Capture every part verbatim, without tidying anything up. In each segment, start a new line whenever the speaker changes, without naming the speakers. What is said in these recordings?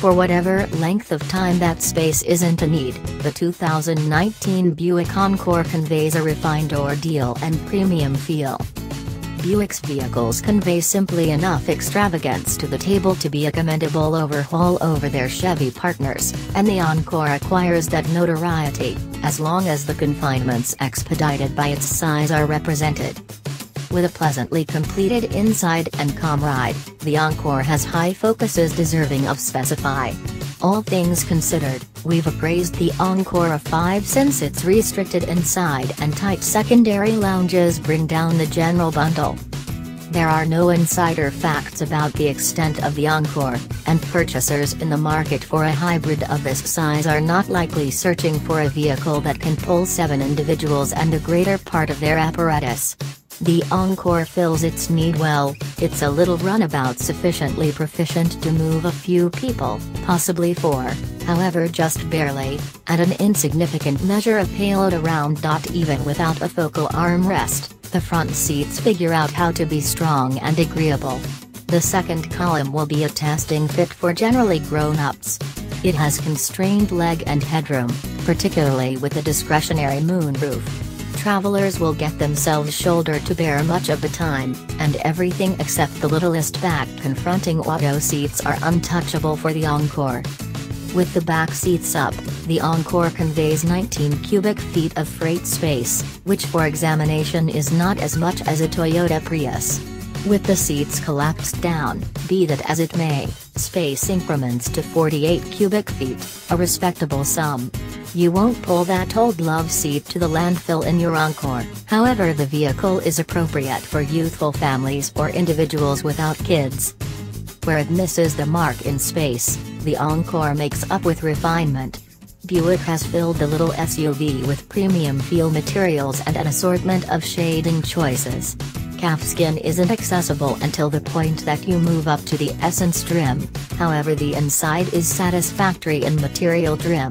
for whatever length of time that space isn't a need. The two thousand nineteen Buick Encore conveys a refined ordeal and premium feel. Buick's vehicles convey simply enough extravagance to the table to be a commendable overhaul over their Chevy partners, and the Encore acquires that notoriety, as long as the confinements expedited by its size are represented. With a pleasantly completed inside and calm ride, the Encore has high focuses deserving of specify. All things considered, we've appraised the Encore a five since its restricted inside and tight secondary lounges bring down the general bundle. There are no insider facts about the extent of the Encore, and purchasers in the market for a hybrid of this size are not likely searching for a vehicle that can pull seven individuals and a greater part of their apparatus. The Encore fills its need well. It's a little runabout, sufficiently proficient to move a few people, possibly four, however just barely, and an insignificant measure of payload around. Even without a focal armrest, the front seats figure out how to be strong and agreeable. The second column will be a testing fit for generally grown-ups. It has constrained leg and headroom, particularly with the discretionary moonroof. Travelers will get themselves shoulder to bear much of the time, and everything except the littlest back confronting auto seats are untouchable for the Encore. With the back seats up, the Encore conveys nineteen cubic feet of freight space, which for examination is not as much as a Toyota Prius. With the seats collapsed down, be that as it may, space increments to forty-eight cubic feet, a respectable sum. You won't pull that old love seat to the landfill in your Encore. However, the vehicle is appropriate for youthful families or individuals without kids. Where it misses the mark in space, the Encore makes up with refinement. Buick has filled the little S U V with premium feel materials and an assortment of shading choices. Calfskin isn't accessible until the point that you move up to the Essence trim, however the inside is satisfactory in material trim.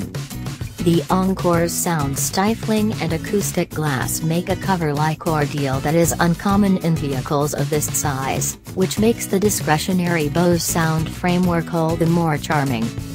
The Encore's sound stifling and acoustic glass make a cover-like ordeal that is uncommon in vehicles of this size, which makes the discretionary Bose sound framework all the more charming.